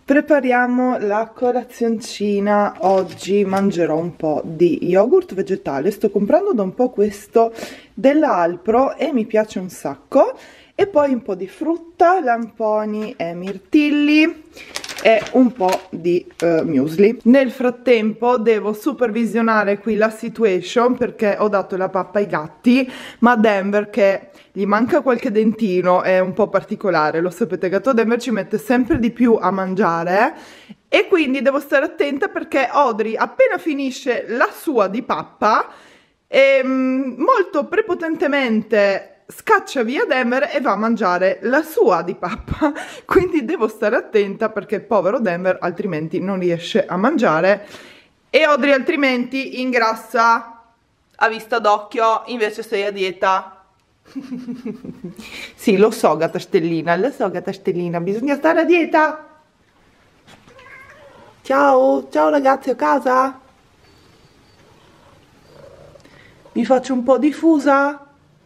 Prepariamo la colazioncina. Oggi mangerò un po' di yogurt vegetale. Sto comprando da un po' questo della Alpro e mi piace un sacco. E poi un po' di frutta, lamponi e mirtilli e un po' di muesli. Nel frattempo devo supervisionare qui la situation perché ho dato la pappa ai gatti, ma Denver, che gli manca qualche dentino, è un po' particolare, lo sapete, gatto Denver ci mette sempre di più a mangiare e quindi devo stare attenta perché Audrey appena finisce la sua di pappa molto prepotentemente scaccia via Denver e va a mangiare la sua di pappa, quindi devo stare attenta perché il povero Denver altrimenti non riesce a mangiare e Audrey altrimenti ingrassa a vista d'occhio, invece sei a dieta. Sì, lo so gatta stellina, bisogna stare a dieta. Ciao, ciao ragazzi a casa, vi faccio un po' di fusa.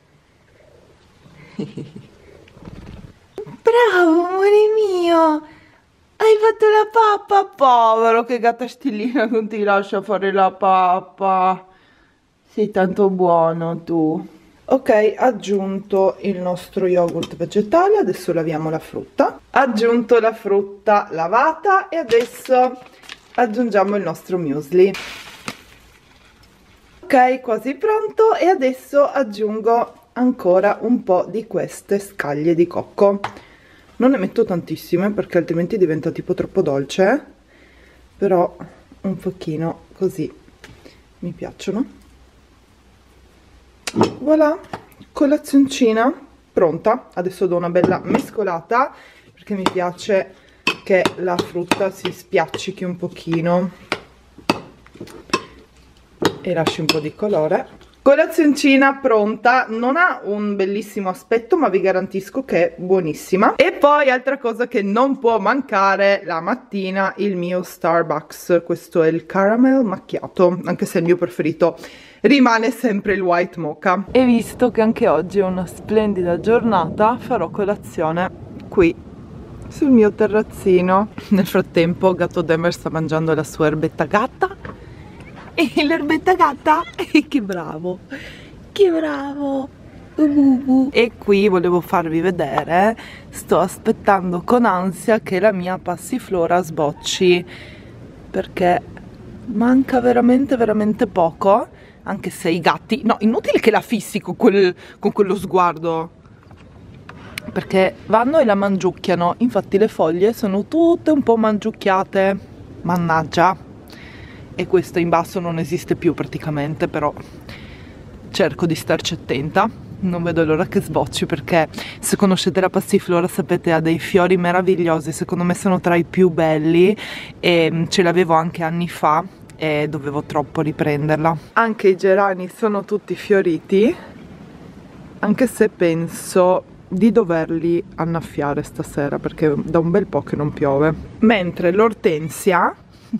Bravo amore mio, hai fatto la pappa. Povero, che gatta stellina, non ti lascia fare la pappa, sei tanto buono tu. Ok, aggiunto il nostro yogurt vegetale, adesso laviamo la frutta. Aggiunto la frutta lavata e adesso aggiungiamo il nostro muesli. Ok, quasi pronto e adesso aggiungo ancora un po' di queste scaglie di cocco. Non ne metto tantissime perché altrimenti diventa tipo troppo dolce, però un pochino così mi piacciono. Voilà, colazioncina pronta. Adesso do una bella mescolata perché mi piace che la frutta si spiaccichi un pochino e lasci un po' di colore. Colazioncina pronta, non ha un bellissimo aspetto ma vi garantisco che è buonissima. E poi altra cosa che non può mancare la mattina, il mio Starbucks. Questo è il caramel macchiato, anche se il mio preferito rimane sempre il white mocha. E visto che anche oggi è una splendida giornata, farò colazione qui sul mio terrazzino. Nel frattempo gatto Denver sta mangiando la sua erbetta gatta. E l'erbetta gatta, che bravo, che bravo. E qui volevo farvi vedere, sto aspettando con ansia che la mia passiflora sbocci perché manca veramente veramente poco, anche se i gatti, no, inutile che la fissi con quello sguardo perché vanno e la mangiucchiano, infatti le foglie sono tutte un po' mangiucchiate, mannaggia. E questo in basso non esiste più praticamente, però cerco di starci attenta. Non vedo l'ora che sbocci perché se conoscete la passiflora sapete ha dei fiori meravigliosi, secondo me sono tra i più belli e ce l'avevo anche anni fa e dovevo troppo riprenderla. Anche i gerani sono tutti fioriti, anche se penso di doverli annaffiare stasera perché da un bel po' che non piove. Mentre l'ortensia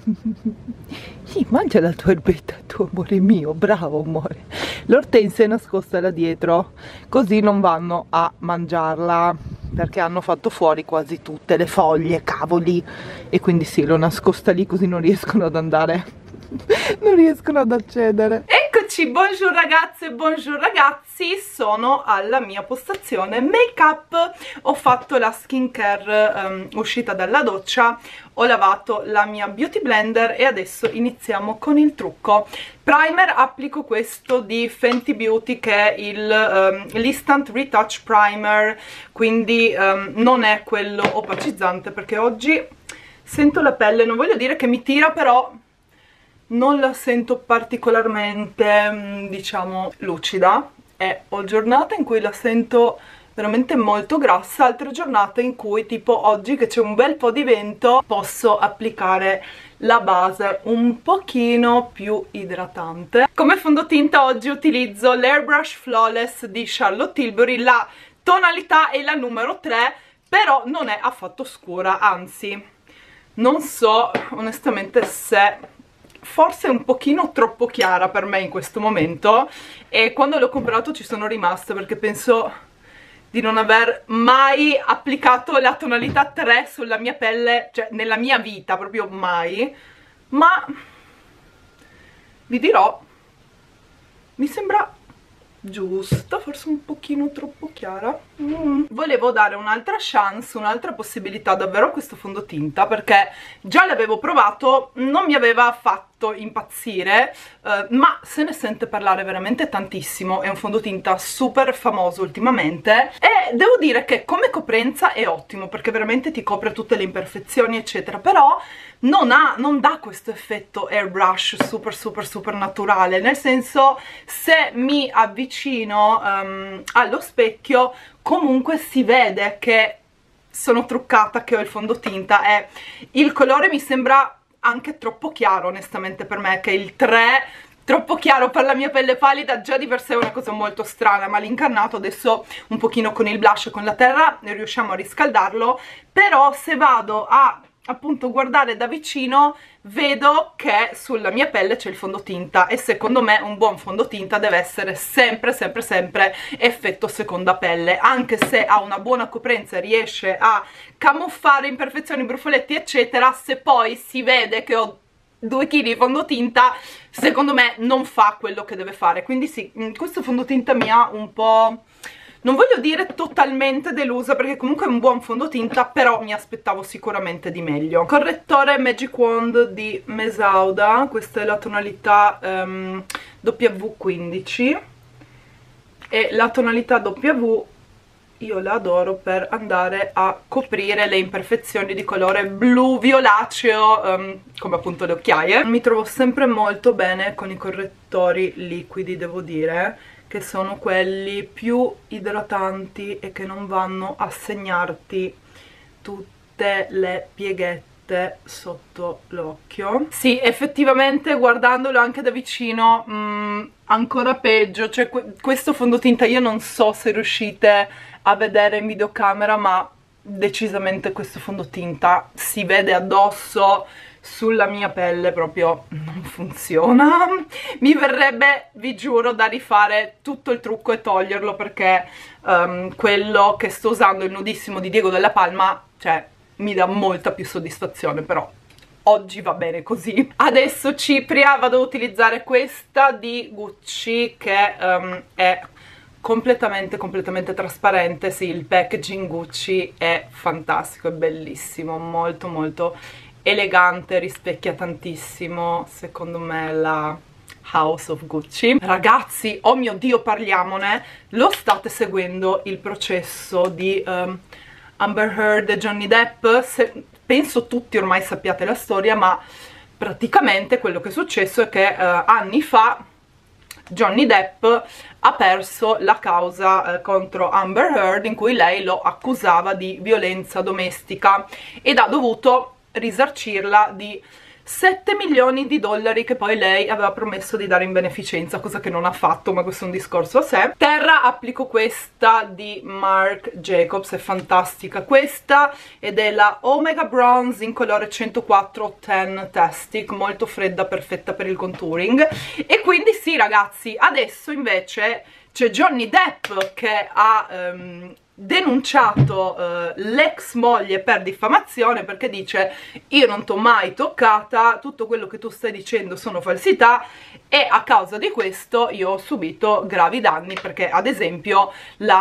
sì, mangia la tua erbetta, tu amore mio, bravo amore. L'ortensia è nascosta là dietro, così non vanno a mangiarla, perché hanno fatto fuori quasi tutte le foglie, cavoli. E quindi sì, l'ho nascosta lì così non riescono ad andare, non riescono ad accedere. Eccoci, buongiorno ragazze, buongiorno ragazzi, sono alla mia postazione make up. Ho fatto la skincare uscita dalla doccia, ho lavato la mia beauty blender e adesso iniziamo con il trucco. Primer, applico questo di Fenty Beauty che è l'Instant Retouch Primer, quindi non è quello opacizzante perché oggi sento la pelle, non voglio dire che mi tira, però non la sento particolarmente, diciamo, lucida. E ho giornate in cui la sento veramente molto grassa, altre giornate in cui, tipo oggi che c'è un bel po' di vento, posso applicare la base un pochino più idratante. Come fondotinta oggi utilizzo l'Airbrush Flawless di Charlotte Tilbury, la tonalità è la numero 3, però non è affatto scura, anzi non so onestamente se forse è un pochino troppo chiara per me in questo momento, e quando l'ho comprato ci sono rimasta perché penso di non aver mai applicato la tonalità 3 sulla mia pelle, cioè nella mia vita, proprio mai, ma vi dirò, mi sembra giusta, forse un pochino troppo chiara. Volevo dare un'altra chance, un'altra possibilità davvero a questo fondotinta, perché già l'avevo provato, non mi aveva fatto impazzire, ma se ne sente parlare veramente tantissimo. È un fondotinta super famoso ultimamente e devo dire che come coprenza è ottimo, perché veramente ti copre tutte le imperfezioni eccetera, però non dà questo effetto airbrush super super super naturale, nel senso, se mi avvicino allo specchio comunque si vede che sono truccata, che ho il fondotinta, e il colore mi sembra anche troppo chiaro onestamente per me, che il 3 troppo chiaro per la mia pelle pallida già di per sé è una cosa molto strana, ma l'incarnato adesso un pochino con il blush e con la terra riusciamo a riscaldarlo, però se vado a appunto guardare da vicino vedo che sulla mia pelle c'è il fondotinta, e secondo me un buon fondotinta deve essere sempre sempre sempre effetto seconda pelle, anche se ha una buona coprenza e riesce a camuffare imperfezioni, brufoletti eccetera, se poi si vede che ho 2 kg di fondotinta secondo me non fa quello che deve fare. Quindi sì, questo fondotinta mi ha un po', non voglio dire totalmente delusa, perché comunque è un buon fondotinta, però mi aspettavo sicuramente di meglio. Correttore Magic Wand di Mesauda, questa è la tonalità W15, e la tonalità W io la adoro per andare a coprire le imperfezioni di colore blu violaceo, come appunto le occhiaie. Mi trovo sempre molto bene con i correttori liquidi, devo dire, che sono quelli più idratanti e che non vanno a segnarti tutte le pieghette sotto l'occhio. Sì, effettivamente guardandolo anche da vicino ancora peggio, cioè questo fondotinta io non so se riuscite a vedere in videocamera, ma decisamente questo fondotinta si vede addosso, sulla mia pelle proprio non funziona. Mi verrebbe, vi giuro, da rifare tutto il trucco e toglierlo, perché quello che sto usando, il nudissimo di Diego Della Palma, cioè mi dà molta più soddisfazione, però oggi va bene così. Adesso Cipria, vado a utilizzare questa di Gucci che è completamente trasparente. Sì, il packaging Gucci è fantastico, è bellissimo, molto molto elegante, rispecchia tantissimo secondo me la House of Gucci. Ragazzi, oh mio Dio, parliamone, lo state seguendo il processo di Amber Heard e Johnny Depp? Penso tutti ormai sappiate la storia, ma praticamente quello che è successo è che anni fa Johnny Depp ha perso la causa contro Amber Heard, in cui lei lo accusava di violenza domestica, ed ha dovuto risarcirla di 7 milioni di dollari che poi lei aveva promesso di dare in beneficenza, cosa che non ha fatto, ma questo è un discorso a sé. Terra applico questa di Marc Jacobs, è fantastica questa, ed è la Omega Bronze in colore 104 Tastic, molto fredda, perfetta per il contouring. E quindi sì ragazzi, adesso invece c'è Johnny Depp che ha denunciato l'ex moglie per diffamazione, perché dice: io non t'ho mai toccata, tutto quello che tu stai dicendo sono falsità, e a causa di questo io ho subito gravi danni, perché ad esempio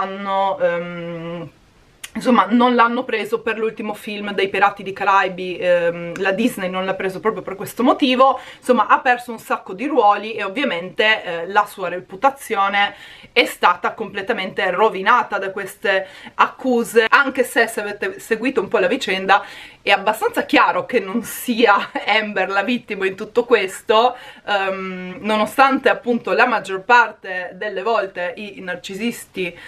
l'hanno insomma non l'hanno preso per l'ultimo film dei Pirati dei Caraibi, la Disney non l'ha preso proprio per questo motivo. Insomma, ha perso un sacco di ruoli e ovviamente la sua reputazione è stata completamente rovinata da queste accuse, anche se avete seguito un po' la vicenda è abbastanza chiaro che non sia Amber la vittima in tutto questo, nonostante appunto la maggior parte delle volte i narcisisti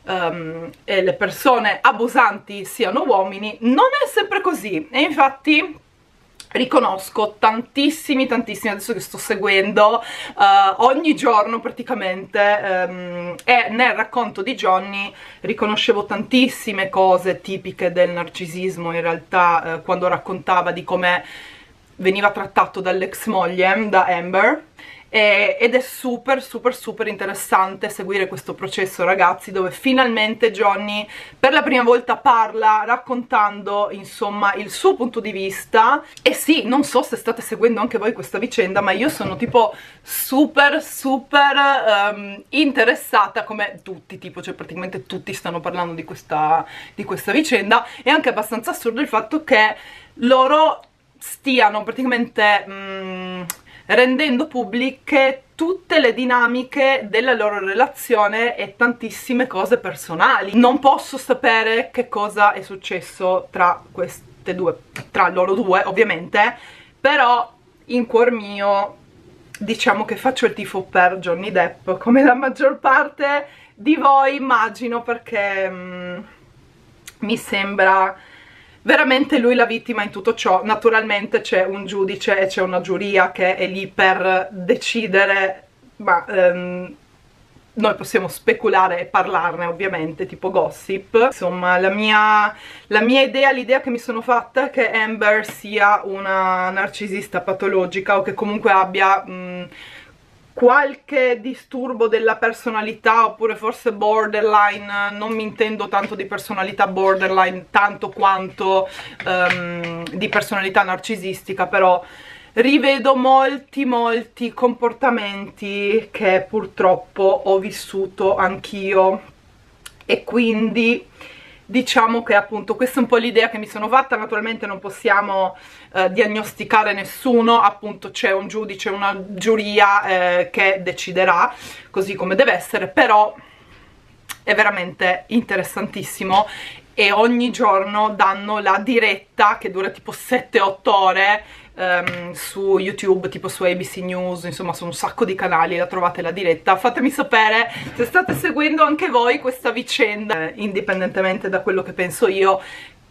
e le persone abusanti siano uomini, non è sempre così. E infatti riconosco tantissimi, adesso che sto seguendo ogni giorno praticamente, e nel racconto di Johnny riconoscevo tantissime cose tipiche del narcisismo in realtà, quando raccontava di come veniva trattato dall'ex moglie, da Amber. ed è super super super interessante seguire questo processo, ragazzi, dove finalmente Johnny per la prima volta parla raccontando insomma il suo punto di vista. E sì, non so se state seguendo anche voi questa vicenda, ma io sono tipo super super interessata, come tutti, tipo, cioè praticamente tutti stanno parlando di questa vicenda. È anche abbastanza assurdo il fatto che loro stiano praticamente rendendo pubbliche tutte le dinamiche della loro relazione e tantissime cose personali. Non posso sapere che cosa è successo tra queste due, tra loro due ovviamente, però in cuor mio diciamo che faccio il tifo per Johnny Depp, come la maggior parte di voi immagino, perché mi sembra veramente lui la vittima in tutto ciò. Naturalmente c'è un giudice e c'è una giuria che è lì per decidere, ma noi possiamo speculare e parlarne ovviamente, tipo gossip. Insomma, la mia idea, l'idea che mi sono fatta è che Amber sia una narcisista patologica, o che comunque abbia qualche disturbo della personalità, oppure forse borderline. Non mi intendo tanto di personalità borderline tanto quanto di personalità narcisistica, però rivedo molti comportamenti che purtroppo ho vissuto anch'io, e quindi diciamo che appunto questa è un po' l'idea che mi sono fatta. Naturalmente non possiamo diagnosticare nessuno, appunto c'è un giudice, una giuria che deciderà così come deve essere, però è veramente interessantissimo. E ogni giorno danno la diretta che dura tipo 7-8 ore su YouTube, tipo su ABC News, insomma su un sacco di canali la trovate la diretta. Fatemi sapere se state seguendo anche voi questa vicenda, indipendentemente da quello che penso io.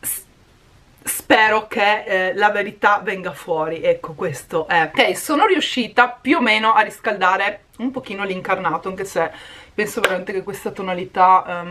Spero che la verità venga fuori, ecco, questo è. Ok, sono riuscita più o meno a riscaldare un pochino l'incarnato, anche se penso veramente che questa tonalità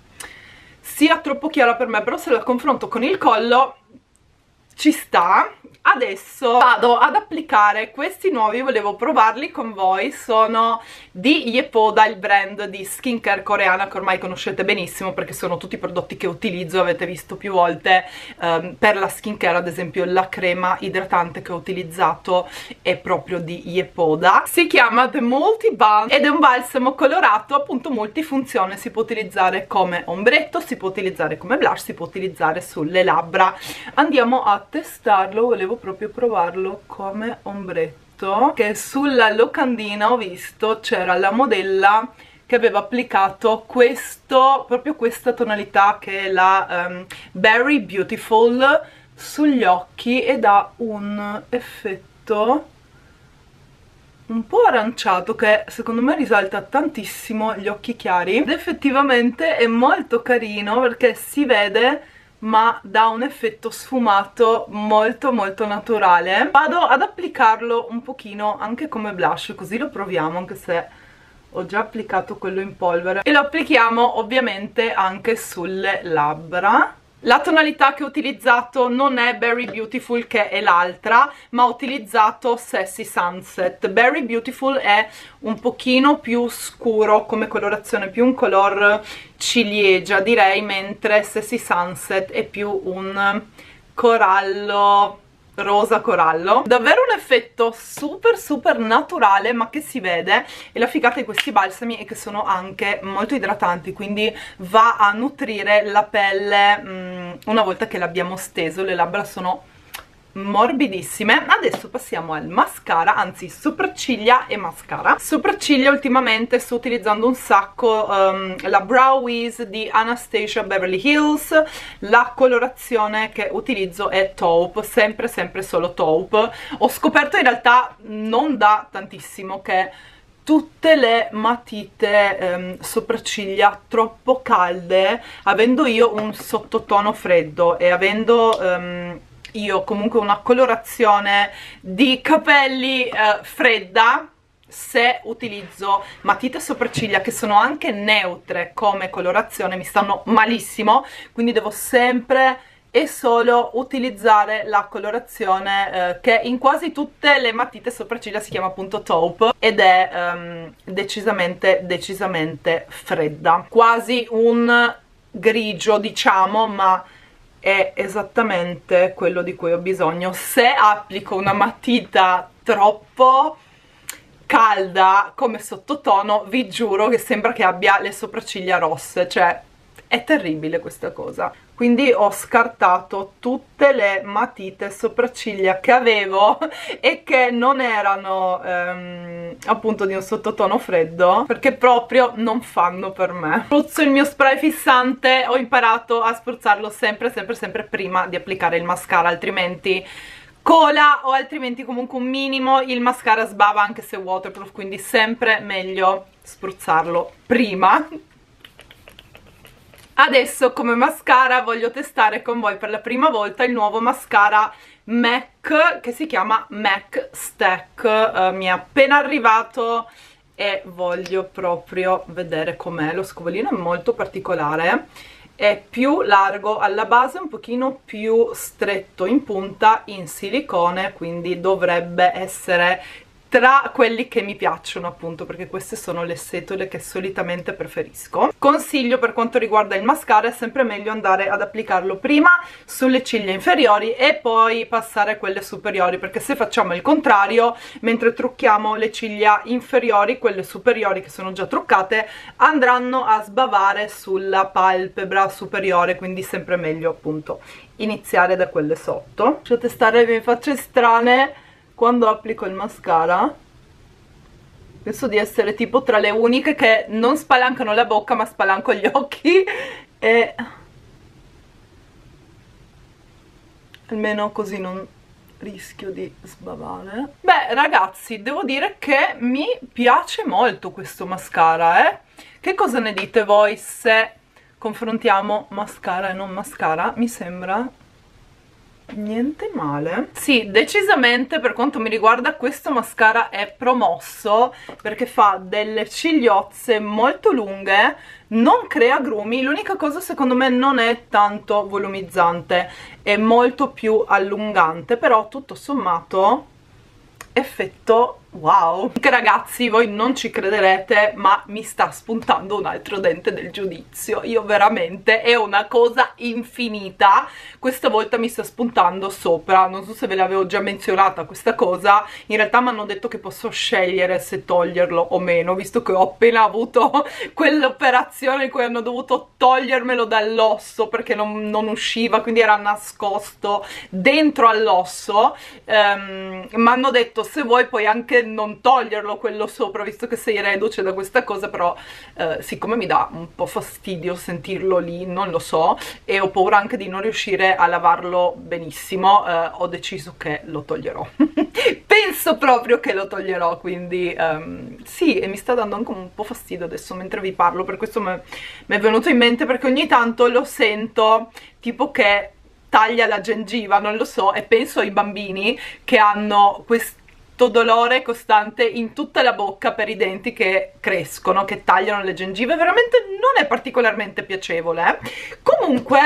sia troppo chiara per me, però se la confronto con il collo ci sta. Adesso vado ad applicare questi nuovi, volevo provarli con voi, sono di Yepoda, il brand di skincare coreana che ormai conoscete benissimo perché sono tutti prodotti che utilizzo, avete visto più volte per la skincare. Ad esempio la crema idratante che ho utilizzato è proprio di Yepoda, si chiama The Multi Balm ed è un balsamo colorato appunto multifunzione, si può utilizzare come ombretto, si può utilizzare come blush, si può utilizzare sulle labbra. Andiamo a testarlo, volevo proprio provarlo come ombretto, che sulla locandina ho visto c'era la modella che aveva applicato questo, proprio questa tonalità che è la Berry Beautiful sugli occhi, ed ha un effetto un po' aranciato che secondo me risalta tantissimo gli occhi chiari, ed effettivamente è molto carino perché si vede ma dà un effetto sfumato molto naturale. Vado ad applicarlo un pochino anche come blush, così lo proviamo, anche se ho già applicato quello in polvere, e lo applichiamo ovviamente anche sulle labbra. La tonalità che ho utilizzato non è Berry Beautiful, che è l'altra, ma ho utilizzato Sassy Sunset. Berry Beautiful è un pochino più scuro come colorazione, più un color ciliegia direi, mentre Sassy Sunset è più un corallo, rosa corallo. Davvero un effetto super naturale, ma che si vede. E la figata di questi balsami è che sono anche molto idratanti, quindi va a nutrire la pelle una volta che l'abbiamo steso. Le labbra sono morbidissime. Adesso passiamo al mascara, anzi sopracciglia e mascara. Sopracciglia ultimamente sto utilizzando un sacco la Brow Wiz di Anastasia Beverly Hills. La colorazione che utilizzo è taupe, sempre solo taupe. Ho scoperto in realtà non da tantissimo che tutte le matite sopracciglia troppo calde, avendo io un sottotono freddo e avendo io comunque una colorazione di capelli fredda, se utilizzo matite sopracciglia che sono anche neutre come colorazione mi stanno malissimo, quindi devo sempre è solo utilizzare la colorazione che in quasi tutte le matite sopracciglia si chiama appunto taupe, ed è decisamente fredda, quasi un grigio diciamo, ma è esattamente quello di cui ho bisogno. Se applico una matita troppo calda come sottotono, vi giuro che sembra che abbia le sopracciglia rosse, cioè è terribile questa cosa. Quindi ho scartato tutte le matite sopracciglia che avevo e che non erano appunto di un sottotono freddo, perché proprio non fanno per me. Spruzzo il mio spray fissante, ho imparato a spruzzarlo sempre prima di applicare il mascara, altrimenti cola, o altrimenti comunque un minimo il mascara sbava anche se waterproof, quindi sempre meglio spruzzarlo prima. Adesso come mascara voglio testare con voi per la prima volta il nuovo mascara MAC che si chiama MAC Stack. Mi è appena arrivato e voglio proprio vedere com'è. Lo scovolino è molto particolare, è più largo alla base, un pochino più stretto in punta, in silicone, quindi dovrebbe essere tra quelli che mi piacciono, appunto, perché queste sono le setole che solitamente preferisco. Consiglio per quanto riguarda il mascara: è sempre meglio andare ad applicarlo prima sulle ciglia inferiori e poi passare a quelle superiori, perché se facciamo il contrario, mentre trucchiamo le ciglia inferiori, quelle superiori che sono già truccate andranno a sbavare sulla palpebra superiore, quindi sempre meglio appunto iniziare da quelle sotto. Faccio testare le mie facce strane quando applico il mascara. Penso di essere tipo tra le uniche che non spalancano la bocca ma spalanco gli occhi, e almeno così non rischio di sbavare. Beh ragazzi, devo dire che mi piace molto questo mascara, Che cosa ne dite voi se confrontiamo mascara e non mascara? Mi sembra niente male. Sì, decisamente per quanto mi riguarda questo mascara è promosso, perché fa delle cigliozze molto lunghe, non crea grumi. L'unica cosa secondo me non è tanto volumizzante, è molto più allungante, però tutto sommato effetto wow. Che ragazzi, voi non ci crederete, ma mi sta spuntando un altro dente del giudizio. Io veramente, è una cosa infinita, questa volta mi sta spuntando sopra. Non so se ve l'avevo già menzionata questa cosa, in realtà mi hanno detto che posso scegliere se toglierlo o meno, visto che ho appena avuto quell'operazione in cui hanno dovuto togliermelo dall'osso perché non usciva, quindi era nascosto dentro all'osso. Mi hanno detto se vuoi puoi anche non toglierlo quello sopra, visto che sei reduce da questa cosa, però siccome mi dà un po' fastidio sentirlo lì, non lo so, e ho paura anche di non riuscire a lavarlo benissimo, ho deciso che lo toglierò. Penso proprio che lo toglierò, quindi sì, e mi sta dando anche un po' fastidio adesso mentre vi parlo, per questo mi è venuto in mente, perché ogni tanto lo sento tipo che taglia la gengiva, non lo so, e penso ai bambini che hanno questo dolore costante in tutta la bocca per i denti che crescono, che tagliano le gengive. Veramente non è particolarmente piacevole. Comunque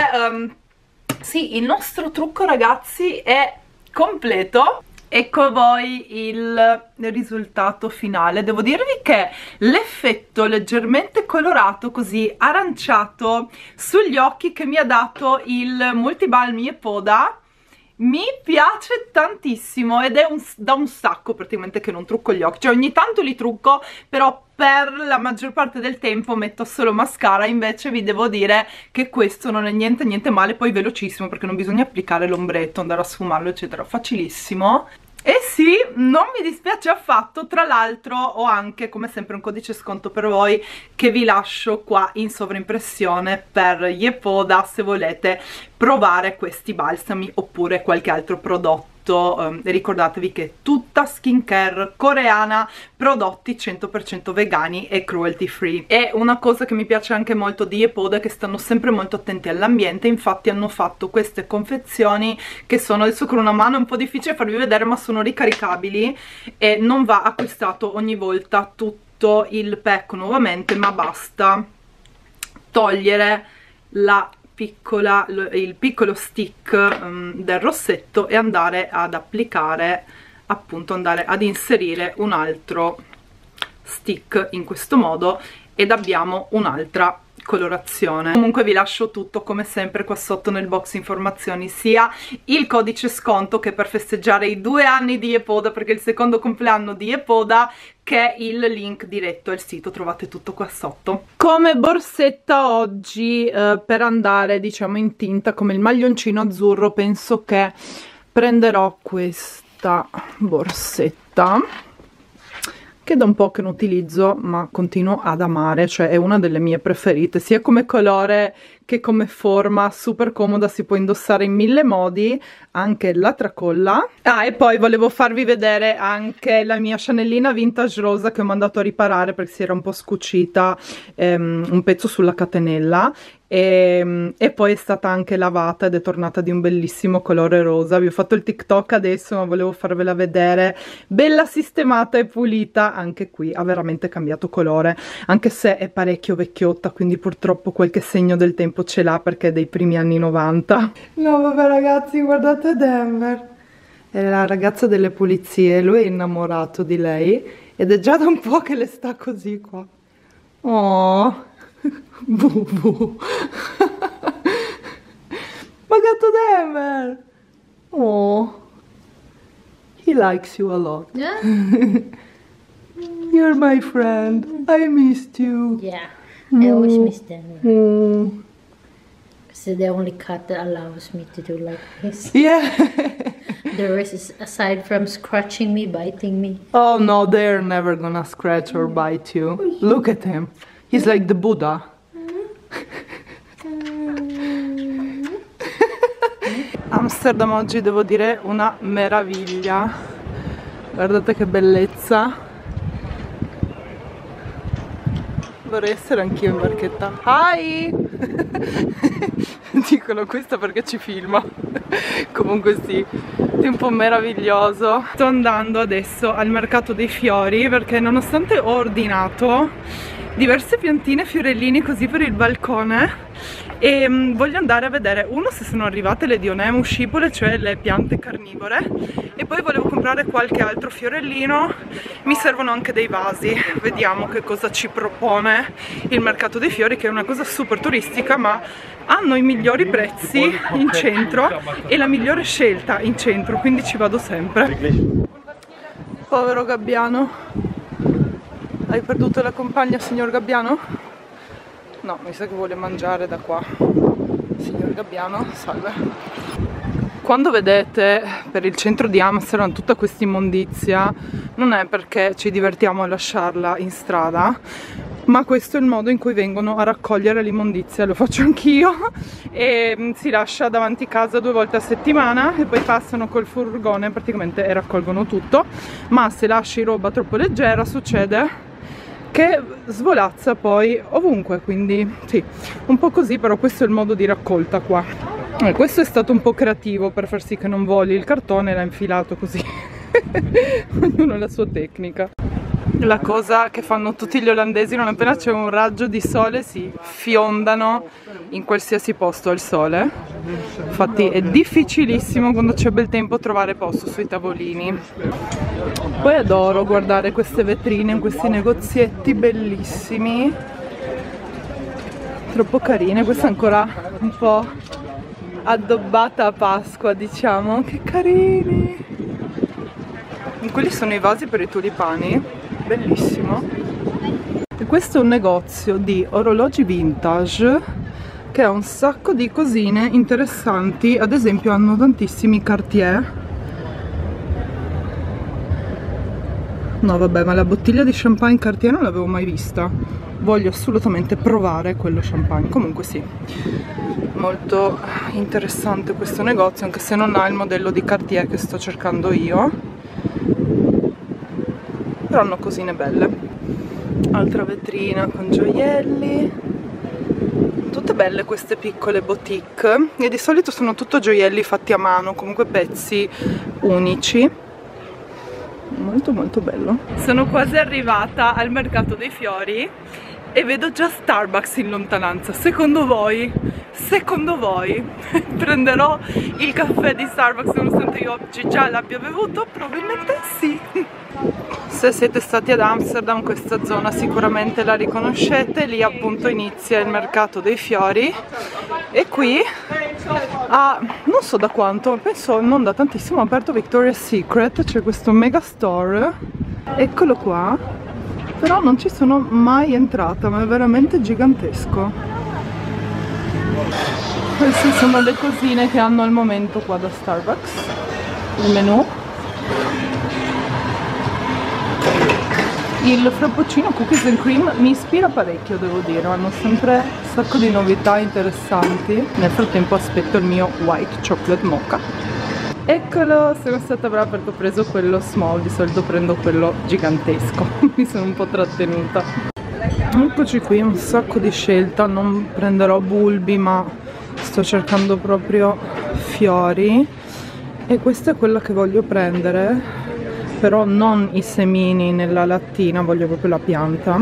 sì, il nostro trucco ragazzi è completo. Ecco a voi il risultato finale. Devo dirvi che l'effetto leggermente colorato, così aranciato sugli occhi, che mi ha dato il Multibalm Yepoda mi piace tantissimo, ed è da un sacco praticamente che non trucco gli occhi. Cioè ogni tanto li trucco, però per la maggior parte del tempo metto solo mascara. Invece vi devo dire che questo non è niente male, poi velocissimo, perché non bisogna applicare l'ombretto, andare a sfumarlo eccetera, facilissimo. E sì, non mi dispiace affatto. Tra l'altro ho anche, come sempre, un codice sconto per voi che vi lascio qua in sovraimpressione per Yepoda, se volete provare questi balsami oppure qualche altro prodotto. Ricordatevi che è tutta skincare coreana, prodotti 100% vegani e cruelty free. E una cosa che mi piace anche molto di Yepoda è che stanno sempre molto attenti all'ambiente. Infatti hanno fatto queste confezioni che sono, adesso con una mano è un po' difficile farvi vedere, ma sono ricaricabili e non va acquistato ogni volta tutto il pack nuovamente, ma basta togliere la il piccolo stick del rossetto e andare ad applicare, appunto andare ad inserire un altro stick in questo modo, ed abbiamo un'altra colorazione. Comunque vi lascio tutto come sempre qua sotto nel box informazioni, sia il codice sconto che per festeggiare i 2 anni di Yepoda, perché è il secondo compleanno di Yepoda, che il link diretto al sito, trovate tutto qua sotto. Come borsetta oggi per andare diciamo in tinta come il maglioncino azzurro, penso che prenderò questa borsetta che da un po' che non utilizzo ma continuo ad amare, cioè è una delle mie preferite, sia come colore che come forma, super comoda, si può indossare in 1000 modi, anche la tracolla. Ah, e poi volevo farvi vedere anche la mia Chanelina vintage rosa che ho mandato a riparare perché si era un po' scucita un pezzo sulla catenella, e poi è stata anche lavata ed è tornata di un bellissimo colore rosa. Vi ho fatto il TikTok adesso ma volevo farvela vedere, bella sistemata e pulita. Anche qui ha veramente cambiato colore, anche se è parecchio vecchiotta, quindi purtroppo qualche segno del tempo ce l'ha perché è dei primi anni 90. No vabbè ragazzi, guardate Denver, è la ragazza delle pulizie, lui è innamorato di lei ed è già da un po' che le sta così qua. Oh Bubu. Ma gatto Denver, oh, he likes you a lot. Yeah. You're my friend, I missed you. Yeah, I always miss them. Because they're the only cat that allows me to do like this. Yeah. The rest is, aside from scratching me, biting me. Oh no, they're never gonna scratch or bite you. Look at him. He's like the Buddha. Amsterdam oggi devo dire una meraviglia. Guardate che bellezza. Vorrei essere anch'io in barchetta. Hi! Dicono questo perché ci filma. Comunque sì, tempo meraviglioso. Sto andando adesso al mercato dei fiori perché nonostante ho ordinato diverse piantine e fiorellini così per il balcone, e voglio andare a vedere uno se sono arrivate le Dionemus scipole, cioè le piante carnivore, e poi volevo comprare qualche altro fiorellino. Mi servono anche dei vasi, vediamo che cosa ci propone il mercato dei fiori, che è una cosa super turistica ma hanno i migliori prezzi in centro e la migliore scelta in centro, quindi ci vado sempre. Povero gabbiano. Hai perduto la compagna, signor Gabbiano? No, mi sa che vuole mangiare da qua. Signor Gabbiano, salve. Quando vedete per il centro di Amsterdam tutta questa immondizia, non è perché ci divertiamo a lasciarla in strada, ma questo è il modo in cui vengono a raccogliere l'immondizia. Lo faccio anch'io, e si lascia davanti casa 2 volte a settimana e poi passano col furgone praticamente e raccolgono tutto. Ma se lasci roba troppo leggera succede che svolazza poi ovunque, quindi sì, un po' così, però questo è il modo di raccolta qua. Questo è stato un po' creativo per far sì che non voli il cartone, l'ha infilato così. Ognuno ha la sua tecnica. La cosa che fanno tutti gli olandesi, non appena c'è un raggio di sole si fiondano in qualsiasi posto al sole. Infatti è difficilissimo quando c'è bel tempo trovare posto sui tavolini. Poi adoro guardare queste vetrine in questi negozietti bellissimi, troppo carine. Questa è ancora un po' addobbata a Pasqua, diciamo. Che carini! Quelli sono i vasi per i tulipani, bellissimo. E questo è un negozio di orologi vintage che ha un sacco di cosine interessanti. Ad esempio hanno tantissimi Cartier. No vabbè, ma la bottiglia di champagne Cartier non l'avevo mai vista. Voglio assolutamente provare quello champagne. Comunque sì, molto interessante questo negozio, anche se non ha il modello di Cartier che sto cercando io, però hanno cosine belle. Altra vetrina con gioielli, tutte belle queste piccole boutique, e di solito sono tutto gioielli fatti a mano, comunque pezzi unici. Molto molto bello. Sono quasi arrivata al mercato dei fiori e vedo già Starbucks in lontananza. Secondo voi prenderò il caffè di Starbucks nonostante io oggi già l'abbia bevuto? Probabilmente sì. Se siete stati ad Amsterdam questa zona sicuramente la riconoscete, lì appunto inizia il mercato dei fiori e qui non so da quanto, penso non da tantissimo, ha aperto Victoria's Secret, c'è questo mega store, eccolo qua, però non ci sono mai entrata, ma è veramente gigantesco. Queste sono le cosine che hanno al momento qua da Starbucks, il menù. Il frappuccino cookies and cream mi ispira parecchio, devo dire, hanno sempre un sacco di novità interessanti. Nel frattempo aspetto il mio white chocolate mocha. Eccolo, sono stata brava perché ho preso quello small, di solito prendo quello gigantesco, mi sono un po' trattenuta. Eccoci qui, un sacco di scelta, non prenderò bulbi ma sto cercando proprio fiori e questa è quella che voglio prendere. Però non i semini nella lattina, voglio proprio la pianta,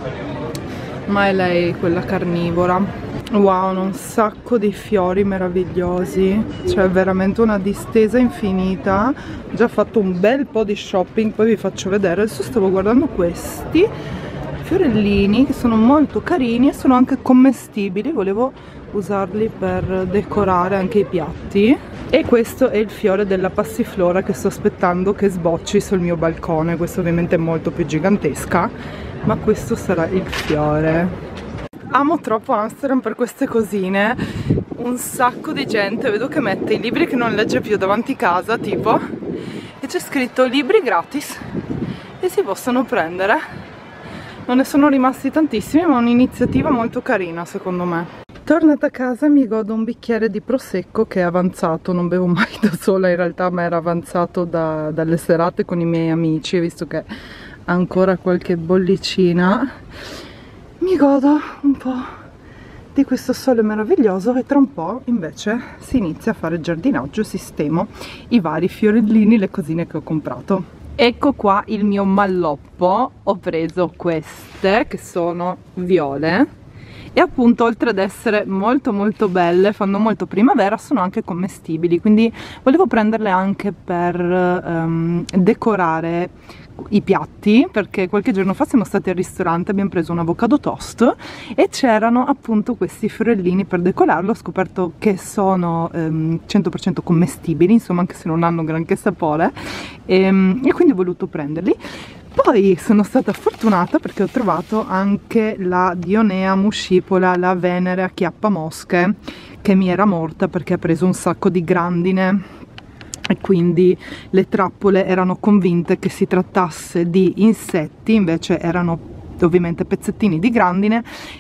ma è lei quella carnivora. Wow, hanno un sacco di fiori meravigliosi, cioè veramente una distesa infinita. Ho già fatto un bel po' di shopping, poi vi faccio vedere. Adesso stavo guardando questi fiorellini che sono molto carini e sono anche commestibili, volevo usarli per decorare anche i piatti. E questo è il fiore della passiflora che sto aspettando che sbocci sul mio balcone. Questo ovviamente è molto più gigantesca, ma questo sarà il fiore. Amo troppo Amsterdam per queste cosine. Un sacco di gente, vedo che mette i libri che non legge più davanti casa, tipo, e c'è scritto libri gratis e si possono prendere. Non ne sono rimasti tantissimi, ma è un'iniziativa molto carina secondo me. Tornata a casa mi godo un bicchiere di prosecco che è avanzato, non bevo mai da sola in realtà, ma era avanzato dalle serate con i miei amici, visto che ha ancora qualche bollicina. Mi godo un po' di questo sole meraviglioso e tra un po' invece si inizia a fare giardinaggio e sistemo i vari fiorellini, le cosine che ho comprato. Ecco qua il mio malloppo, ho preso queste che sono viole. E appunto oltre ad essere molto belle, fanno molto primavera, sono anche commestibili, quindi volevo prenderle anche per decorare i piatti, perché qualche giorno fa siamo stati al ristorante, abbiamo preso un avocado toast e c'erano appunto questi fiorellini per decorarlo. Ho scoperto che sono 100% commestibili, insomma, anche se non hanno granché sapore, e quindi ho voluto prenderli. Poi sono stata fortunata perché ho trovato anche la Dionea muscipola, la Venere acchiappamosche, che mi era morta perché ha preso un sacco di grandine e quindi le trappole erano convinte che si trattasse di insetti, invece erano ovviamente pezzettini di grandine,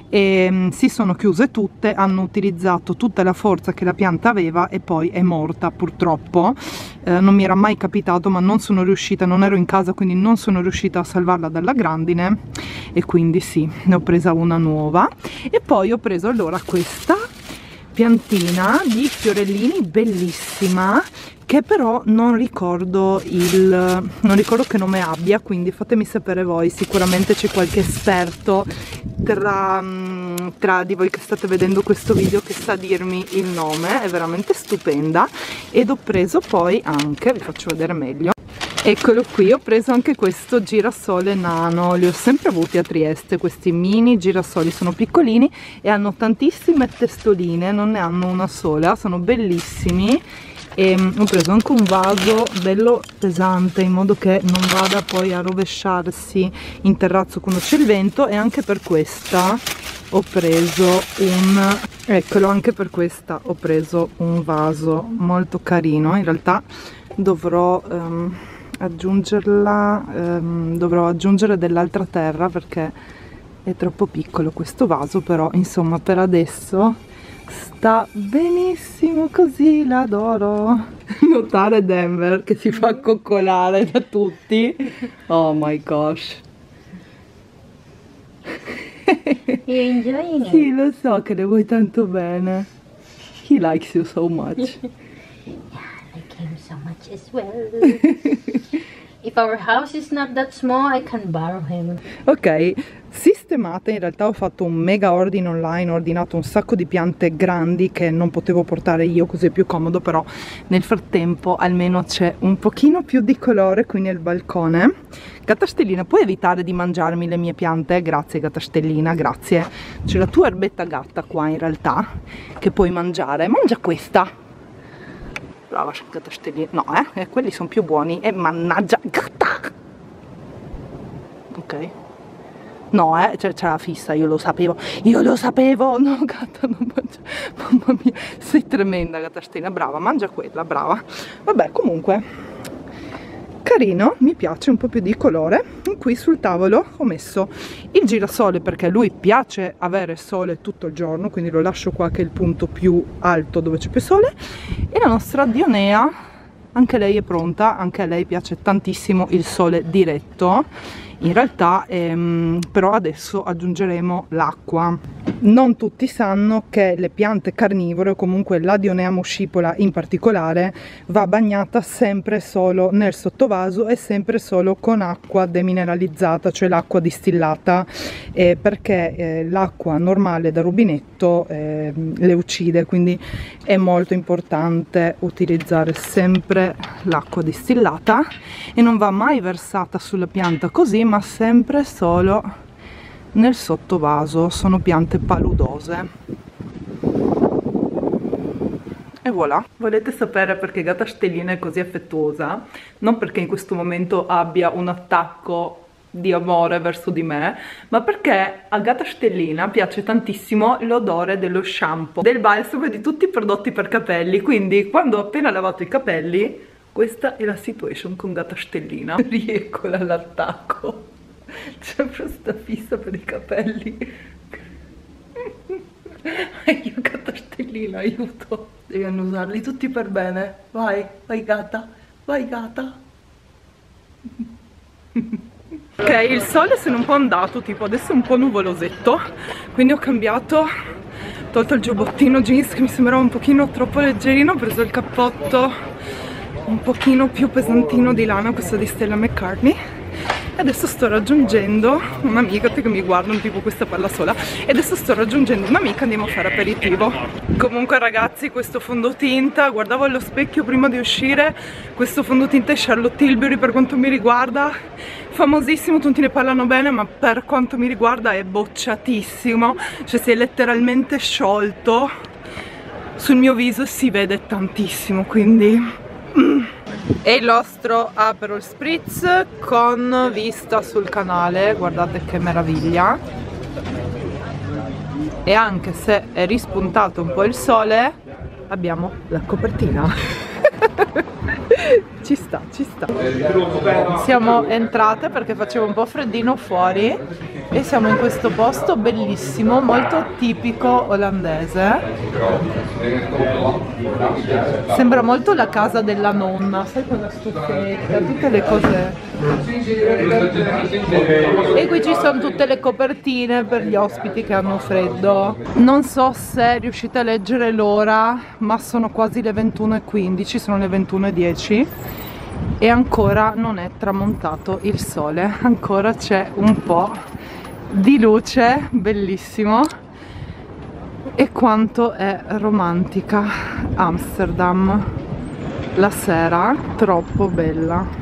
e si sono chiuse tutte, hanno utilizzato tutta la forza che la pianta aveva e poi è morta purtroppo. Non mi era mai capitato, ma non sono riuscita, non ero in casa, quindi non sono riuscita a salvarla dalla grandine e quindi sì, ne ho presa una nuova. E poi ho preso allora questa piantina di fiorellini bellissima, che però non ricordo che nome abbia, quindi fatemi sapere voi, sicuramente c'è qualche esperto tra di voi che state vedendo questo video che sa dirmi il nome. È veramente stupenda. Ed ho preso poi anche, vi faccio vedere meglio, eccolo qui, ho preso anche questo girasole nano. Li ho sempre avuti a Trieste, questi mini girasoli, sono piccolini e hanno tantissime testoline, non ne hanno una sola, sono bellissimi. E ho preso anche un vaso bello pesante in modo che non vada poi a rovesciarsi in terrazzo quando c'è il vento. E anche per questa ho preso eccolo, anche per questa ho preso un vaso molto carino. In realtà dovrò dovrò aggiungere dell'altra terra perché è troppo piccolo questo vaso, però insomma per adesso sta benissimo così, l'adoro. Notare Denver che si fa coccolare da tutti. Oh my gosh. You're enjoying it? Sì, lo so che le vuoi tanto bene. He likes you so much. Yeah, I like him so much as well. If if our house is not that small, I can borrow him. Ok, sistemate, in realtà ho fatto un mega ordine online, ho ordinato un sacco di piante grandi che non potevo portare io, così è più comodo, però nel frattempo almeno c'è un pochino più di colore qui nel balcone. Gatta Stellina, puoi evitare di mangiarmi le mie piante? Grazie Gatta Stellina, grazie. C'è la tua erbetta gatta qua in realtà che puoi mangiare. Mangia questa. Brava Gatta Stellina. No, quelli sono più buoni. E mannaggia gatta. Ok. No, c'è la fissa, io lo sapevo. No, gatta, non mangia. Mamma mia, sei tremenda Gatta Stellina. Brava, mangia quella, brava. Vabbè, comunque carino, mi piace un po' più di colore. Qui sul tavolo ho messo il girasole perché a lui piace avere sole tutto il giorno, quindi lo lascio qua che è il punto più alto dove c'è più sole. E la nostra Dionea, anche lei è pronta, anche a lei piace tantissimo il sole diretto in realtà, però adesso aggiungeremo l'acqua. Non tutti sanno che le piante carnivore, o comunque la Dionea muscipola in particolare, va bagnata sempre solo nel sottovaso e sempre solo con acqua demineralizzata, cioè l'acqua distillata, perché l'acqua normale da rubinetto le uccide, quindi è molto importante utilizzare sempre l'acqua distillata e non va mai versata sulla pianta così, ma sempre solo nel sottovaso. Sono piante paludose. E voilà. Volete sapere perché Gatta Stellina è così affettuosa? Non perché in questo momento abbia un attacco di amore verso di me, ma perché a Gatta Stellina piace tantissimo l'odore dello shampoo, del balsamo e di tutti i prodotti per capelli. Quindi quando ho appena lavato i capelli, questa è la situation con Gatta Stellina. Rieccola all'attacco. C'è questa fissa per i capelli. Aiuto Gatta Stellina, aiuto. Devi annusarli tutti per bene. Vai, vai gatta, vai gatta. Ok, il sole se n'è un po' andato, tipo adesso è un po' nuvolosetto, quindi ho cambiato, tolto il giubbottino jeans che mi sembrava un pochino troppo leggerino, ho preso il cappotto un pochino più pesantino di lana, questo di Stella McCartney. E adesso sto raggiungendo un'amica che mi guarda tipo questa palla sola. E adesso sto raggiungendo un'amica, andiamo a fare aperitivo. Comunque ragazzi, questo fondotinta, guardavo allo specchio prima di uscire, questo fondotinta è Charlotte Tilbury per quanto mi riguarda, famosissimo, tutti ne parlano bene, ma per quanto mi riguarda è bocciatissimo, cioè si è letteralmente sciolto sul mio viso e si vede tantissimo, quindi e il nostro Aperol Spritz con vista sul canale, guardate che meraviglia. E anche se è rispuntato un po' il sole, abbiamo la copertina. Ci sta, ci sta. Siamo entrate perché faceva un po' freddino fuori e siamo in questo posto bellissimo, molto tipico olandese. Sembra molto la casa della nonna, sai, con la stufetta, tutte le cose. E qui ci sono tutte le copertine per gli ospiti che hanno freddo. Non so se riuscite a leggere l'ora, ma sono quasi le 21:15, sono le 21:10 e ancora non è tramontato il sole, ancora c'è un po' di luce, bellissimo. E quanto è romantica Amsterdam la sera, troppo bella.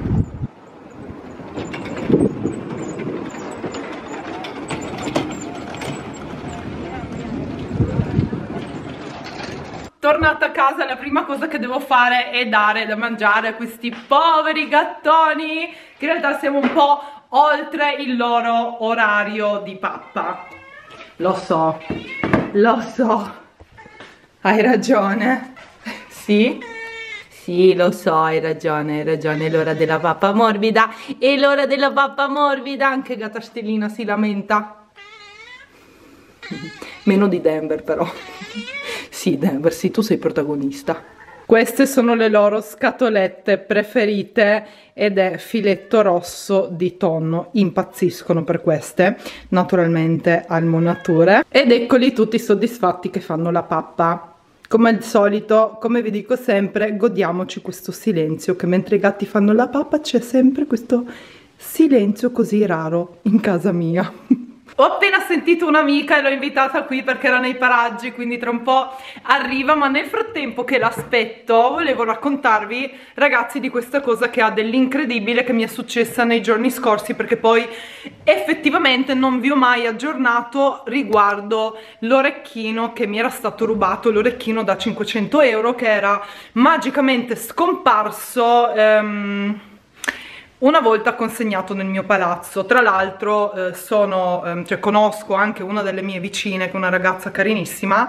Tornata a casa, la prima cosa che devo fare è dare da mangiare a questi poveri gattoni, che in realtà siamo un po' oltre il loro orario di pappa. Lo so, hai ragione. Sì? Sì, lo so, hai ragione, è l'ora della pappa morbida, è l'ora della pappa morbida, anche Gatta Stellina si lamenta. Meno di Denver però. Sì, Denver, sì, tu sei protagonista. Queste sono le loro scatolette preferite ed è filetto rosso di tonno. Impazziscono per queste, naturalmente almonature. Ed eccoli tutti soddisfatti che fanno la pappa. come al solito, come vi dico sempre, godiamoci questo silenzio, che mentre i gatti fanno la pappa c'è sempre questo silenzio così raro in casa mia. Ho appena sentito un'amica e l'ho invitata qui perché era nei paraggi, quindi tra un po' arriva, ma nel frattempo che l'aspetto volevo raccontarvi, ragazzi, di questa cosa che ha dell'incredibile che mi è successa nei giorni scorsi, perché poi effettivamente non vi ho mai aggiornato riguardo l'orecchino che mi era stato rubato, l'orecchino da 500 euro che era magicamente scomparso una volta consegnato nel mio palazzo. Tra l'altro conosco anche una delle mie vicine, che è una ragazza carinissima,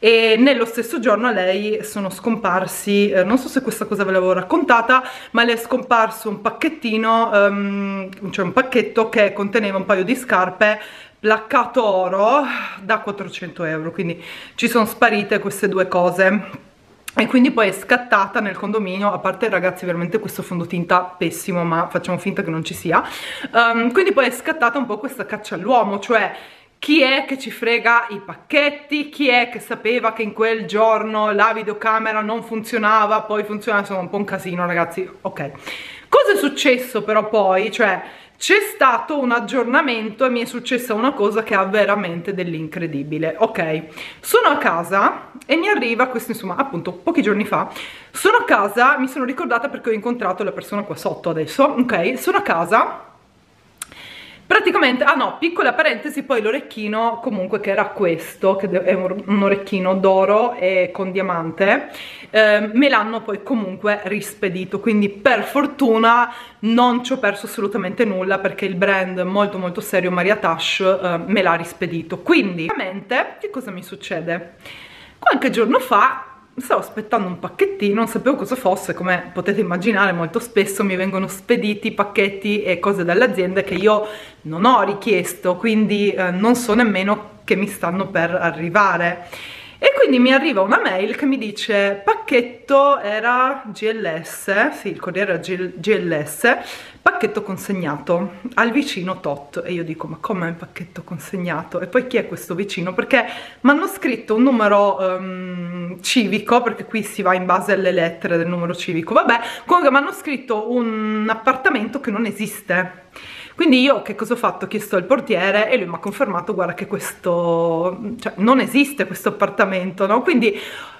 e nello stesso giorno a lei sono scomparsi, non so se questa cosa ve l'avevo raccontata, ma le è scomparso un pacchettino, cioè un pacchetto che conteneva un paio di scarpe placcato oro da 400 euro, quindi ci sono sparite queste due cose. E quindi poi è scattata nel condominio, a parte, ragazzi, veramente questo fondotinta pessimo, ma facciamo finta che non ci sia, quindi poi è scattata un po' questa caccia all'uomo, cioè chi è che ci frega i pacchetti, chi è che sapeva che in quel giorno la videocamera non funzionava, poi funzionava, insomma un po' un casino, ragazzi. Ok, cosa è successo però poi? Cioè c'è stato un aggiornamento e mi è successa una cosa che ha veramente dell'incredibile. Ok, sono a casa e mi arriva questo, insomma, appunto pochi giorni fa sono a casa, mi sono ricordata perché ho incontrato la persona qua sotto adesso. Ok, sono a casa, praticamente, ah no, piccola parentesi, poi l'orecchino comunque che era questo, che è un orecchino d'oro e con diamante, me l'hanno poi comunque rispedito, quindi per fortuna non ci ho perso assolutamente nulla, perché il brand molto molto serio Maria Tash me l'ha rispedito. Quindi veramente che cosa mi succede? Qualche giorno fa stavo aspettando un pacchettino, non sapevo cosa fosse, come potete immaginare molto spesso mi vengono spediti pacchetti e cose dalle aziende che io non ho richiesto, quindi non so nemmeno che mi stanno per arrivare. E quindi mi arriva una mail che mi dice pacchetto era GLS, sì, il corriere era GLS, pacchetto consegnato al vicino tot. E io dico, ma come il pacchetto consegnato? E poi chi è questo vicino? Perché mi hanno scritto un numero civico, perché qui si va in base alle lettere del numero civico, vabbè, comunque mi hanno scritto un appartamento che non esiste. Quindi io che cosa ho fatto? Ho chiesto al portiere e lui mi ha confermato, guarda, che questo, cioè, non esiste questo appartamento, no? Quindi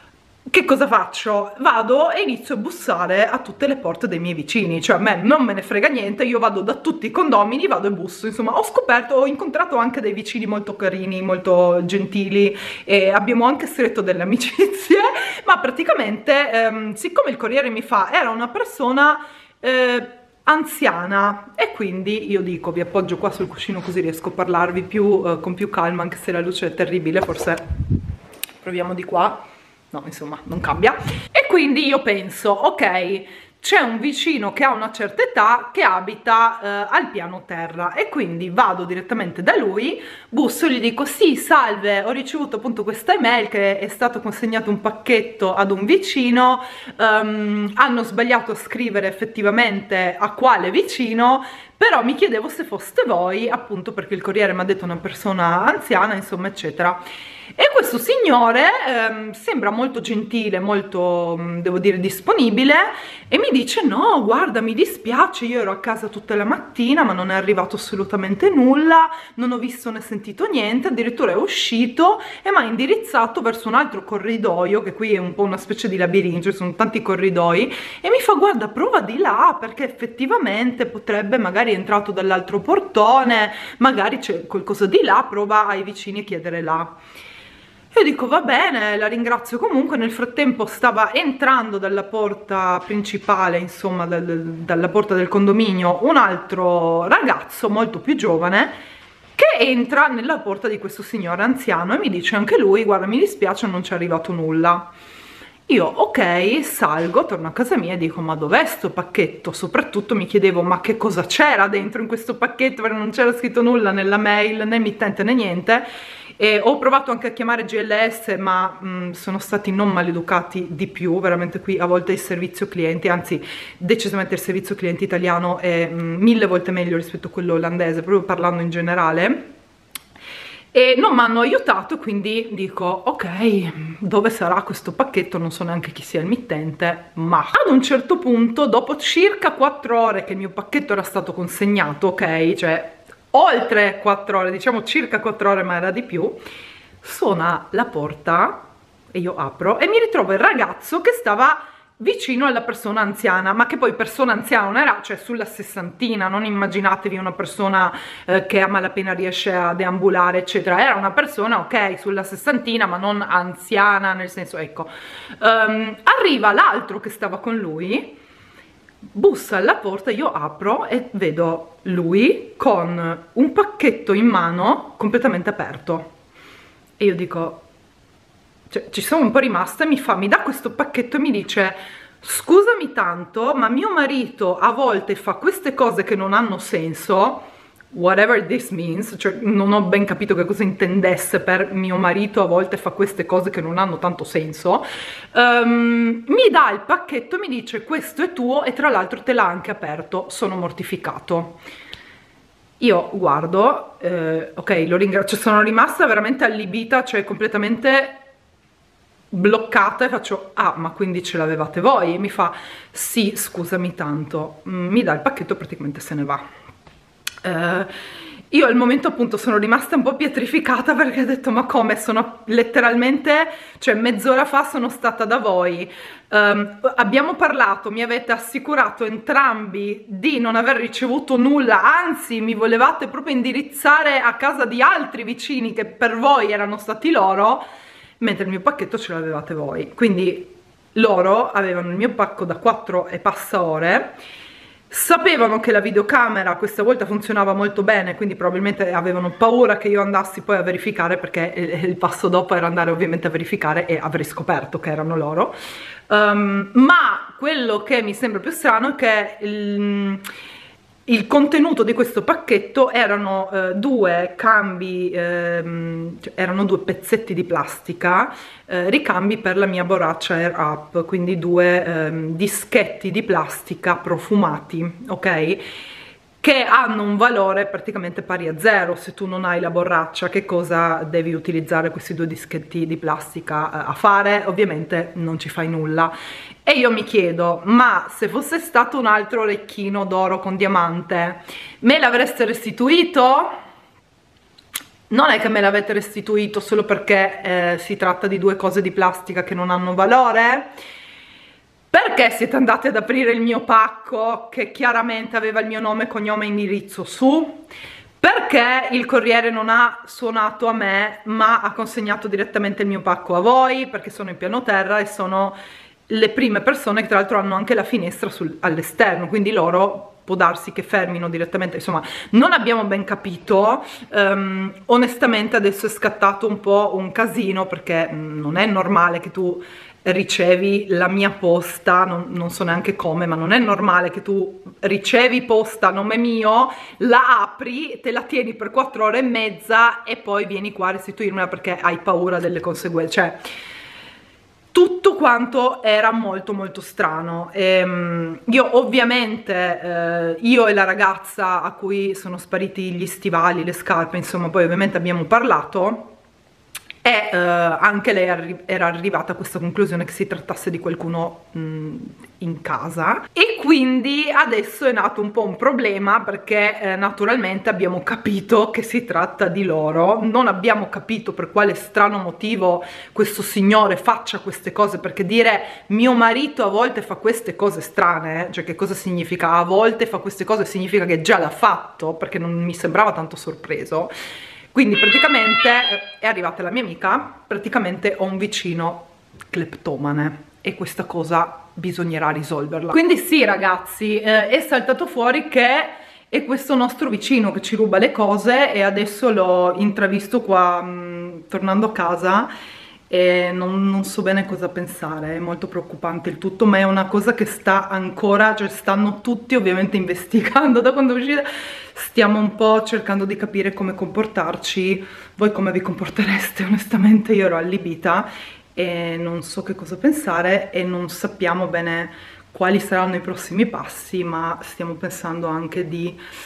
che cosa faccio? Vado e inizio a bussare a tutte le porte dei miei vicini, cioè a me non me ne frega niente, io vado da tutti i condomini, vado e busso, insomma ho incontrato anche dei vicini molto carini, molto gentili, e abbiamo anche stretto delle amicizie, ma praticamente siccome il corriere mi fa, era una persona anziana, e quindi io dico, vi appoggio qua sul cuscino così riesco a parlarvi con più calma, anche se la luce è terribile, forse proviamo di qua, no, insomma non cambia. E quindi io penso, ok, c'è un vicino che ha una certa età che abita al piano terra, e quindi vado direttamente da lui, busso e gli dico, sì, salve, ho ricevuto appunto questa email che è stato consegnato un pacchetto ad un vicino, hanno sbagliato a scrivere effettivamente a quale vicino, però mi chiedevo se foste voi, appunto perché il corriere mi ha detto una persona anziana, insomma, eccetera. E questo signore sembra molto gentile, molto, devo dire, disponibile, e mi dice, no, guarda, mi dispiace, io ero a casa tutta la mattina, ma non è arrivato assolutamente nulla, non ho visto né sentito niente, addirittura è uscito e mi ha indirizzato verso un altro corridoio, che qui è un po' una specie di labirinto, ci sono tanti corridoi, e mi fa, guarda, prova di là, perché effettivamente potrebbe, magari è entrato dall'altro portone, magari c'è qualcosa di là, prova ai vicini a chiedere là. Io dico, va bene, la ringrazio comunque. Nel frattempo stava entrando dalla porta principale, insomma dalla porta del condominio, un altro ragazzo molto più giovane, che entra nella porta di questo signore anziano e mi dice anche lui, guarda, mi dispiace, non c'è arrivato nulla. Io, ok, salgo, torno a casa mia e dico, ma dov'è sto pacchetto? Soprattutto mi chiedevo, ma che cosa c'era dentro in questo pacchetto, perché non c'era scritto nulla nella mail, né mittente né niente. E ho provato anche a chiamare GLS, ma sono stati non maleducati di più, veramente qui a volte il servizio clienti, anzi decisamente il servizio clienti italiano è 1000 volte meglio rispetto a quello olandese, proprio parlando in generale. e non mi hanno aiutato, quindi dico ok, dove sarà questo pacchetto, non so neanche chi sia il mittente, ma ad un certo punto, dopo circa 4 ore che il mio pacchetto era stato consegnato, ok, cioè oltre 4 ore, diciamo circa 4 ore, ma era di più, suona la porta e io apro e mi ritrovo il ragazzo che stava vicino alla persona anziana, ma che poi persona anziana non era, cioè sulla sessantina, non immaginatevi una persona che a malapena riesce a deambulare eccetera, era una persona ok sulla sessantina ma non anziana, nel senso, ecco. Arriva l'altro che stava con lui, bussa alla porta, io apro e vedo lui con un pacchetto in mano completamente aperto e io dico, cioè, ci sono un po' rimasta, mi dà questo pacchetto e mi dice scusami tanto ma mio marito a volte fa queste cose che non hanno senso, whatever this means, cioè non ho ben capito che cosa intendesse per mio marito a volte fa queste cose che non hanno tanto senso. Mi dà il pacchetto e mi dice questo è tuo e tra l'altro te l'ha anche aperto, sono mortificato. Io guardo, ok, lo ringrazio, sono rimasta veramente allibita, cioè completamente bloccata e faccio ah ma quindi ce l'avevate voi? E mi fa sì scusami tanto, mi dà il pacchetto e praticamente se ne va. Io al momento appunto sono rimasta un po' pietrificata perché ho detto ma come, sono letteralmente, cioè mezz'ora fa sono stata da voi, abbiamo parlato, mi avete assicurato entrambi di non aver ricevuto nulla, anzi mi volevate proprio indirizzare a casa di altri vicini che per voi erano stati loro, mentre il mio pacchetto ce l'avevate voi. Quindi loro avevano il mio pacco da 4 e passa ore, sapevano che la videocamera questa volta funzionava molto bene, quindi probabilmente avevano paura che io andassi poi a verificare, perché il passo dopo era andare ovviamente a verificare e avrei scoperto che erano loro. Ma quello che mi sembra più strano è che il contenuto di questo pacchetto erano 2 cambi, cioè erano 2 pezzetti di plastica, ricambi per la mia borraccia Air Up, quindi 2 dischetti di plastica profumati, ok? Che hanno un valore praticamente pari a 0. Se tu non hai la borraccia, che cosa devi utilizzare questi 2 dischetti di plastica a fare? Ovviamente non ci fai nulla. E io mi chiedo, ma se fosse stato un altro orecchino d'oro con diamante, me l'avreste restituito? Non è che me l'avete restituito solo perché si tratta di 2 cose di plastica che non hanno valore? Perché siete andati ad aprire il mio pacco che chiaramente aveva il mio nome, cognome e indirizzo su? Perché il corriere non ha suonato a me ma ha consegnato direttamente il mio pacco a voi? Perché sono in piano terra e sono le prime persone che tra l'altro hanno anche la finestra all'esterno, quindi loro può darsi che fermino direttamente, insomma non abbiamo ben capito. Onestamente adesso è scattato un po' un casino perché non è normale che tu ricevi la mia posta, non so neanche come, ma non è normale che tu ricevi posta a nome mio, la apri, te la tieni per 4 ore e mezza e poi vieni qua a restituirmela perché hai paura delle conseguenze, cioè tutto quanto era molto molto strano. Io ovviamente, io e la ragazza a cui sono spariti gli stivali, le scarpe, insomma poi ovviamente abbiamo parlato e anche lei era arrivata a questa conclusione che si trattasse di qualcuno in casa, e quindi adesso è nato un po' un problema perché naturalmente abbiamo capito che si tratta di loro. Non abbiamo capito per quale strano motivo questo signore faccia queste cose, perché dire mio marito a volte fa queste cose strane, cioè che cosa significa a volte fa queste cose? Significa che già l'ha fatto, perché non mi sembrava tanto sorpreso. Quindi praticamente è arrivata la mia amica, praticamente ho un vicino cleptomane e questa cosa bisognerà risolverla. Quindi sì ragazzi, è saltato fuori che è questo nostro vicino che ci ruba le cose e adesso l'ho intravisto qua tornando a casa e non so bene cosa pensare, è molto preoccupante il tutto, ma è una cosa che sta ancora, cioè stanno tutti ovviamente investigando da quando è uscita, stiamo un po' cercando di capire come comportarci. Voi come vi comportereste? Onestamente io ero allibita e non so che cosa pensare e non sappiamo bene quali saranno i prossimi passi, ma stiamo pensando anche di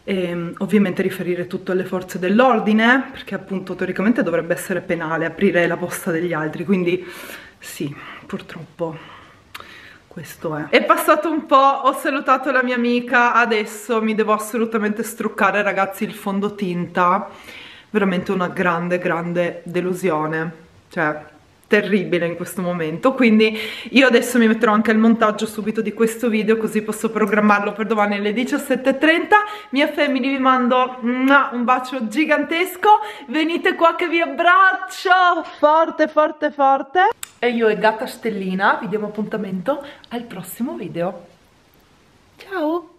e ovviamente riferire tutto alle forze dell'ordine, perché appunto teoricamente dovrebbe essere penale aprire la posta degli altri, quindi sì, purtroppo questo è. È passato un po', ho salutato la mia amica, adesso mi devo assolutamente struccare, ragazzi, il fondotinta, veramente una grande delusione, cioè terribile in questo momento. Quindi io adesso mi metterò anche il montaggio subito di questo video, così posso programmarlo per domani alle 17:30. Mia family, vi mando un bacio gigantesco, venite qua che vi abbraccio forte, e io e Gatta Stellina vi diamo appuntamento al prossimo video. Ciao!